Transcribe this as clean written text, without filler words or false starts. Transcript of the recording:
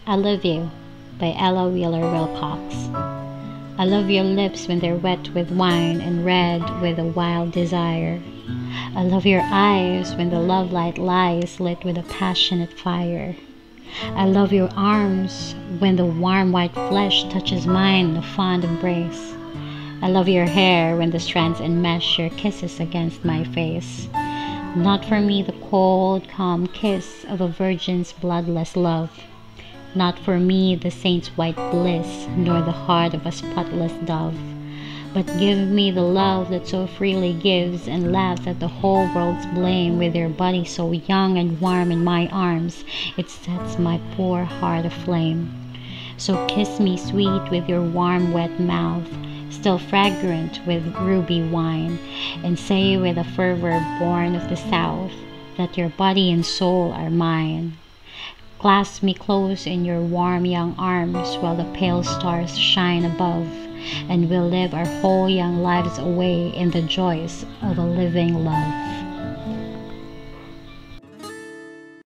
I Love You by Ella Wheeler Wilcox. I love your lips when they're wet with wine and red with a wild desire. I love your eyes when the love light lies lit with a passionate fire. I love your arms when the warm white flesh touches mine in a fond embrace. I love your hair when the strands enmesh your kisses against my face. Not for me the cold, calm kiss of a virgin's bloodless love. Not for me the saint's white bliss, nor the heart of a spotless dove. But give me the love that so freely gives and laughs at the whole world's blame. With your body so young and warm in my arms, it sets my poor heart aflame. So kiss me sweet with your warm wet mouth, still fragrant with ruby wine, and say with a fervor born of the south that your body and soul are mine. Clasp me close in your warm young arms while the pale stars shine above, and we'll live our whole young lives away in the joys of a living love.